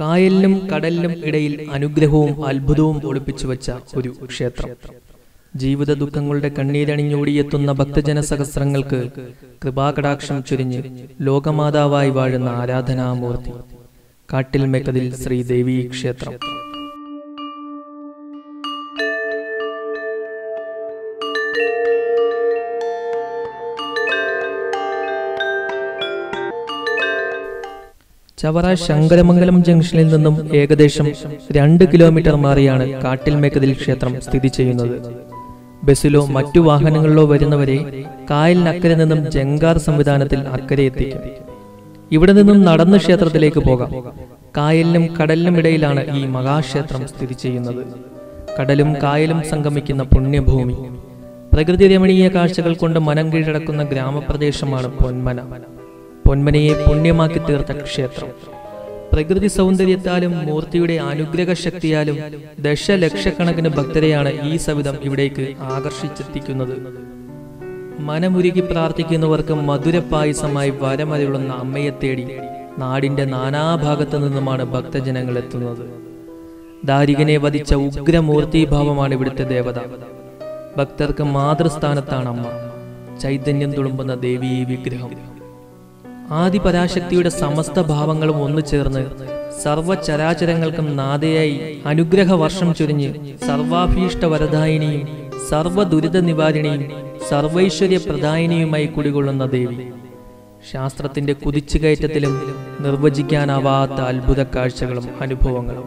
കായലിനും കടലിനും ഇടയിൽ അനുഗ്രഹവും അത്ഭുതവും ഒളിപ്പിച്ചു വച്ച ഒരു ക്ഷേത്രം. ജീവിത ദുഃഖങ്ങളുടെ കണ്ണീരണിഞ്ഞോടിയെത്തുന്ന ഭക്തജന സഹസ്രങ്ങൾക്ക് കൃപാകടാക്ഷം ചൊരിഞ്ഞ് ലോകമാതാവായി വാഴുന്ന ആരാധനാമൂർത്തി കാട്ടിൽ മേക്കതിൽ ശ്രീദേവി ക്ഷേത്രം. ചവറ ശങ്കരമംഗലം ജംഗ്ഷനിൽ നിന്നും ഏകദേശം 2 കിലോമീറ്റർ മാറിയാണ് കാട്ടിൽ മേക്കതിൽ ക്ഷേത്രം സ്ഥിതി ചെയ്യുന്നത്. ബസ്സിലോ മറ്റു വാഹനങ്ങളിലോ വരുന്നവരെ കായലിനക്കരെ നിന്നും ജങ്കാർ സംവിധാനത്തിൽ അക്കരെ എത്തിക്കും. ഇവിടെ നിന്നും നടന്ന് ക്ഷേത്രത്തിലേക്ക് പോകാം. കായലിനും കടലിനും ഇടയിലാണ് ഈ മഹാക്ഷേത്രം സ്ഥിതി ചെയ്യുന്നത്. കടലും കായലും സംഗമിക്കുന്ന പുണ്യഭൂമി. പ്രകൃതി രമണീയ കാഴ്ചകൾ കൊണ്ട് മനം കീഴടക്കുന്ന ഗ്രാമപ്രദേശമാണ് പൊന്മന. പൊന്മനയെ പുണ്യമാക്കി തീർത്ത ക്ഷേത്രം. പ്രകൃതി സൗന്ദര്യത്താലും മൂർത്തിയുടെ അനുഗ്രഹ ശക്തിയാലും ദശലക്ഷക്കണക്കിന് ഭക്തരെയാണ് ഈ സവിധം ഇവിടേക്ക് ആകർഷിച്ചെത്തിക്കുന്നത്. മനമുരുകി പ്രാർത്ഥിക്കുന്നവർക്ക് മധുരപായസമായി വരമരുളുന്ന അമ്മയെ തേടി നാടിന്റെ നാനാഭാഗത്തു നിന്നുമാണ് ഭക്തജനങ്ങൾ എത്തുന്നത്. ദാരികനെ വധിച്ച ഉഗ്രമൂർത്തിഭാവമാണ് ഇവിടുത്തെ ദേവത. ഭക്തർക്ക് മാതൃസ്ഥാനത്താണ് അമ്മ. ചൈതന്യം തുളുമ്പുന്ന ദേവീ വിഗ്രഹം. ആദിപരാശക്തിയുടെ സമസ്ത ഭാവങ്ങളും ഒന്നു ചേർന്ന് സർവചരാചരങ്ങൾക്കും നാഥയായി അനുഗ്രഹ വർഷം ചൊരിഞ്ഞ് സർവാഭീഷ്ട വരദായിനിയും സർവദുരിത നിവാരിണിയും സർവൈശ്വര്യ പ്രദായിനിയുമായി കുടികൊള്ളുന്ന ദേവി. ശാസ്ത്രത്തിന്റെ കുതിച്ചുകയറ്റത്തിലും നിർവചിക്കാനാവാത്ത അത്ഭുത കാഴ്ചകളും അനുഭവങ്ങളും.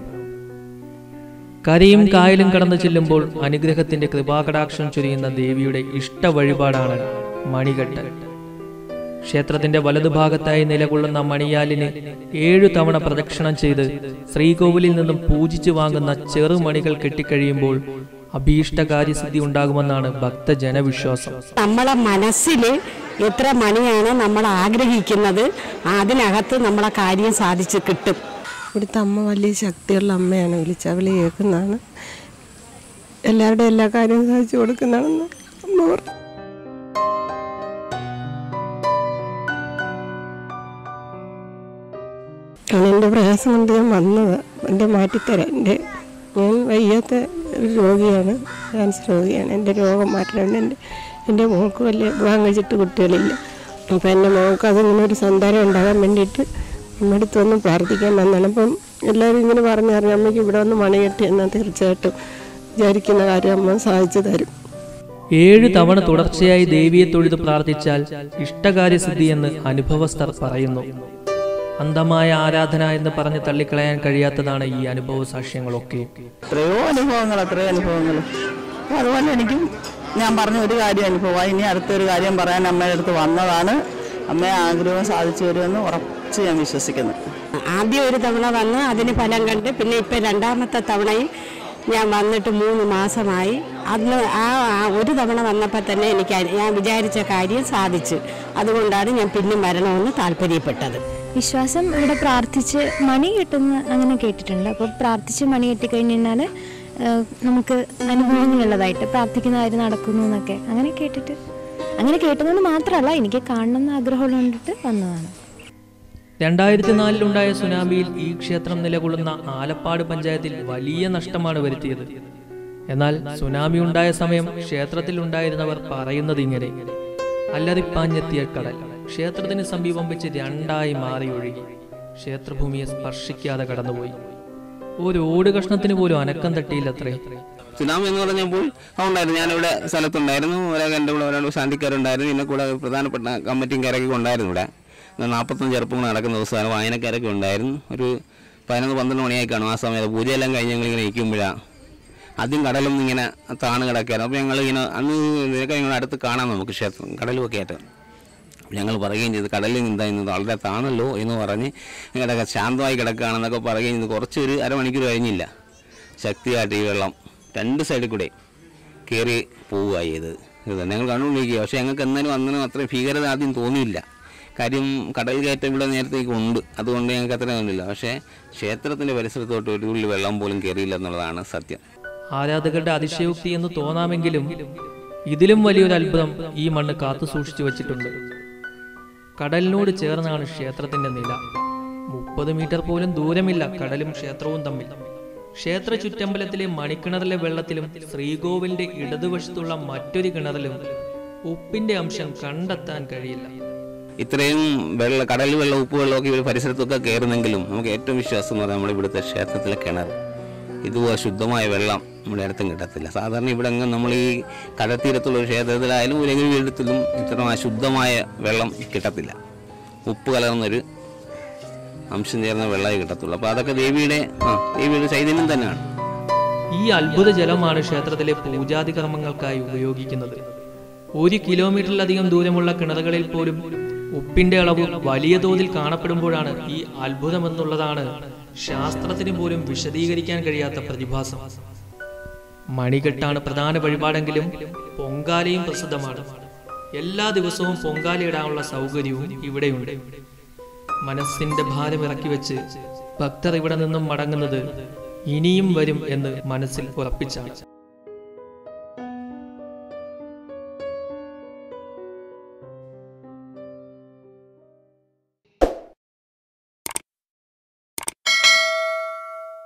കരയും കായലും കടന്നു ചെല്ലുമ്പോൾ അനുഗ്രഹത്തിന്റെ കൃപാകടാക്ഷം ചൊരിയുന്ന ദേവിയുടെ ഇഷ്ട വഴിപാടാണ് മണികെട്ട്. ക്ഷേത്രത്തിന്റെ വലതുഭാഗത്തായി നിലകൊള്ളുന്ന മണിയാലിന് 7 തവണ പ്രദക്ഷിണം ചെയ്ത് ശ്രീകോവിലിൽ നിന്നും പൂജിച്ചു വാങ്ങുന്ന ചെറുമണികൾ കെട്ടിക്കഴിയുമ്പോൾ അഭീഷ്ടകാര്യസിദ്ധി ഉണ്ടാകുമെന്നാണ് ഭക്തജനവിശ്വാസം. നമ്മളെ മനസ്സിൽ എത്ര മണിയാണ് നമ്മൾ ആഗ്രഹിക്കുന്നത്, അതിനകത്ത് നമ്മളെ കാര്യം സാധിച്ചു കിട്ടും. ഇവിടുത്തെ അമ്മ വലിയ ശക്തിയുള്ള അമ്മയാണ്. വിളി കേൾക്കുന്നതാണ്. എല്ലാവരുടെയും എല്ലാ കാര്യവും സാധിച്ചു കൊടുക്കുന്നതാണെന്ന് അമ്മ പറഞ്ഞു. എൻ്റെ പ്രയാസം കൊണ്ട് ഞാൻ വന്നത് എൻ്റെ മാറ്റിത്തരാം. ഞാൻ വയ്യാത്ത ഒരു രോഗിയാണ്, ക്യാൻസർ രോഗിയാണ്. എൻ്റെ രോഗം മാറ്റണം. എൻ്റെ മോൾക്ക് വലിയ വിവാഹം കഴിച്ചിട്ട് കുട്ടികളില്ല. അപ്പം എൻ്റെ മോൾക്ക് അതിങ്ങനെ ഒരു സന്താനം ഉണ്ടാകാൻ വേണ്ടിയിട്ട് നമ്മുടെ അടുത്ത് വന്ന് പ്രാർത്ഥിക്കാൻ വന്നതാണ്. അപ്പം എല്ലാവരും ഇങ്ങനെ പറഞ്ഞറിഞ്ഞു അമ്മയ്ക്ക് ഇവിടെ വന്ന് മണി കെട്ടി എന്നാൽ തീർച്ചയായിട്ടും വിചാരിക്കുന്ന കാര്യം അമ്മ സാധിച്ചു തരും. 7 തവണ തുടർച്ചയായി ദേവിയെ തൊഴുത് പ്രാർത്ഥിച്ചാൽ ഇഷ്ടകാര്യസിദ്ധി എന്ന് അനുഭവസ്ഥർ പറയുന്നു. അന്ധമായ ആരാധന എന്ന് പറഞ്ഞ് തള്ളിക്കളയാൻ കഴിയാത്തതാണ് ഈ അനുഭവ സാക്ഷ്യങ്ങളൊക്കെ. എത്രയോ അനുഭവങ്ങൾ. അതുപോലെ എനിക്കും ഞാൻ പറഞ്ഞ ഒരു കാര്യം അനുഭവമായി. ഇനി അടുത്തൊരു കാര്യം പറയാൻ അമ്മയുടെ അടുത്ത് വന്നതാണ്. അമ്മയെ ആഗ്രഹം സാധിച്ചു വരുമെന്ന് ഉറച്ച് ഞാൻ വിശ്വസിക്കുന്നു. ആദ്യം ഒരു തവണ വന്ന് അതിന് ഫലം കണ്ട്, പിന്നെ ഇപ്പം 2ാമത്തെ തവണയും ഞാൻ വന്നിട്ട് 3 മാസമായി. അന്ന് ആ ഒരു തവണ വന്നപ്പോൾ തന്നെ എനിക്ക് ഞാൻ വിചാരിച്ച കാര്യം സാധിച്ചു. അതുകൊണ്ടാണ് ഞാൻ പിന്നെ വരണമെന്ന് താല്പര്യപ്പെട്ടത്. വിശ്വാസം ഇവിടെ പ്രാർത്ഥിച്ച് മണി കെട്ടുന്ന അങ്ങനെ കേട്ടിട്ടുണ്ട്. അപ്പോൾ പ്രാർത്ഥിച്ച് മണി കെട്ടിക്കഴിഞ്ഞാൽ നമുക്ക് അനുഭവങ്ങളുള്ളതായിട്ട് പ്രാർത്ഥിക്കുന്ന കാര്യം നടക്കുന്നു എന്നൊക്കെ അങ്ങനെ കേട്ടതെന്ന് മാത്രമല്ല, എനിക്ക് കാണണമെന്ന് ആഗ്രഹമുള്ള കണ്ടിട്ട് വന്നതാണ്. 2004 സുനാമിയിൽ ഈ ക്ഷേത്രം നിലകൊള്ളുന്ന ആലപ്പാട് പഞ്ചായത്തിൽ വലിയ നഷ്ടമാണ് വരുത്തിയത്. എന്നാൽ സുനാമി ഉണ്ടായ സമയം ക്ഷേത്രത്തിൽ ഉണ്ടായിരുന്നവർ പറയുന്നത് ഇങ്ങനെ: അല്ലറിപ്പാഞ്ഞെത്തിയ കടൽ ക്ഷേത്രത്തിന് സമീപം വെച്ച് 2ആയി മാറി ഒഴുകി ക്ഷേത്രഭൂമിയെ സ്പർശിക്കാതെ കടന്നുപോയി. ഒരു ഓട് കഷ്ണത്തിന് പോലും അനക്കം തട്ടിയില്ലത്രേ. സുനാമി എന്ന് പറഞ്ഞപ്പോൾ ഉണ്ടായിരുന്നു. ഞാനിവിടെ സ്ഥലത്തുണ്ടായിരുന്നു. എൻ്റെ കൂടെ ഒരാൾ ശാന്തിക്കാരുണ്ടായിരുന്നു. എന്നെ കൂടെ പ്രധാനപ്പെട്ട കമ്മിറ്റിക്കാരൊക്കെ ഉണ്ടായിരുന്നു. ഇവിടെ 45 ചെറുപ്പങ്ങൾ നടക്കുന്ന ദിവസമാണ്. വായനക്കാരൊക്കെ ഉണ്ടായിരുന്നു. ഒരു 11-12 മണിയായി കാണും. ആ സമയത്ത് പൂജയെല്ലാം കഴിഞ്ഞ് ഞങ്ങളിങ്ങനെ ഇരിക്കുമ്പോഴാണ് ആദ്യം കടലൊന്നും ഇങ്ങനെ താണ് കിടക്കുകയായിരുന്നു. അപ്പോൾ ഞങ്ങളിങ്ങനെ അന്ന് ഇതിനൊക്കെ ഞങ്ങൾ അടുത്ത് കാണാം നമുക്ക് ക്ഷേത്രം കടലുമൊക്കെ ആയിട്ട്. ഞങ്ങൾ പറയുകയും ചെയ്തു കടലിൽ നിന്നായിരുന്നത് വളരെ താണല്ലോ എന്ന് പറഞ്ഞ് ഇങ്ങനെ ശാന്തമായി കിടക്കുകയാണെന്നൊക്കെ പറയുകയും ചെയ്തു. കുറച്ചൊരു അരമണിക്കൂർ കഴിഞ്ഞില്ല, ശക്തിയായിട്ട് ഈ വെള്ളം 2 സൈഡിൽ കൂടെ കയറി പോവുകയായി ഇത് ഞങ്ങൾ കണ്ടുകൊണ്ടിരിക്കുക. പക്ഷേ ഞങ്ങൾക്ക് എന്നാലും അന്നേരം അത്രയും ഭീകരത ആദ്യം തോന്നിയില്ല. കാര്യം കടൽ കയറ്റം ഇവിടെ നേരത്തേക്ക് ഉണ്ട്, അതുകൊണ്ട് ഞങ്ങൾക്ക് അത്ര തോന്നില്ല. പക്ഷേ ക്ഷേത്രത്തിൻ്റെ പരിസരത്തോട്ട് ഒരു തുള്ളി വെള്ളം പോലും കയറിയില്ല എന്നുള്ളതാണ് സത്യം. ആരാധകരുടെ അതിശയോക്തി എന്ന് തോന്നാമെങ്കിലും ഇതിലും വലിയൊരു അത്ഭുതം ഈ മണ്ണ് കാത്തു സൂക്ഷിച്ചു വച്ചിട്ടുണ്ട്. കടലിനോട് ചേർന്നാണ് ക്ഷേത്രത്തിന്റെ നില. 30 മീറ്റർ പോലും ദൂരമില്ല കടലും ക്ഷേത്രവും തമ്മിൽ. ക്ഷേത്ര ചുറ്റമ്പലത്തിലെ മണിക്കിണറിലെ വെള്ളത്തിലും ശ്രീകോവിലിന്റെ ഇടതുവശത്തുള്ള മറ്റൊരു കിണറിലും ഉപ്പിന്റെ അംശം കണ്ടെത്താൻ കഴിയില്ല. ഇത്രയും കടൽ വെള്ളം, ഉപ്പ് വെള്ളമൊക്കെ ഇവിടെ പരിസരത്തൊക്കെ കയറുന്നെങ്കിലും നമുക്ക് ഏറ്റവും വിശ്വാസം എന്ന് പറഞ്ഞാൽ നമ്മുടെ ഇവിടുത്തെ ക്ഷേത്രത്തിലെ കിണർ. ഇതുപോലെ ശുദ്ധമായ വെള്ളം നമ്മുടെ അടുത്തും കിട്ടത്തില്ല. സാധാരണ ഇവിടെ നമ്മൾ ഈ കടൽത്തീരത്തുള്ള ഒരു ക്ഷേത്രത്തിലായാലും ഒരു വീടത്തിലും ഇത്ര ശുദ്ധമായ വെള്ളം കിട്ടത്തില്ല. ഉപ്പ് കലർന്നൊരു അംശം ചേർന്ന വെള്ളമേ കിട്ടത്തുള്ളൂ. അപ്പോൾ അതൊക്കെ ദേവിയുടെ ചൈതന്യം തന്നെയാണ്. ഈ അത്ഭുത ജലമാണ് ക്ഷേത്രത്തിലെ പൂജാതി കർമ്മങ്ങൾക്കായി ഉപയോഗിക്കുന്നത്. 1 കിലോമീറ്ററിലധികം ദൂരമുള്ള കിണറുകളിൽ പോലും ഉപ്പിന്റെ അളവ് വലിയ തോതിൽ കാണപ്പെടുമ്പോഴാണ് ഈ അത്ഭുതമെന്നുള്ളതാണ് ശാസ്ത്രത്തിന് പോലും വിശദീകരിക്കാൻ കഴിയാത്ത പ്രതിഭാസം. മണികെട്ടാണ് പ്രധാന വഴിപാടെങ്കിലും പൊങ്കാലയും പ്രസിദ്ധമാണ്. എല്ലാ ദിവസവും പൊങ്കാലയിടാനുള്ള സൗകര്യവും ഇവിടെയുണ്ട്. മനസ്സിന്റെ ഭാരം ഇറക്കി വെച്ച് ഭക്തർ ഇവിടെ നിന്നും മടങ്ങുന്നത് ഇനിയും വരും എന്ന് മനസ്സിൽ ഉറപ്പിച്ചാണ്.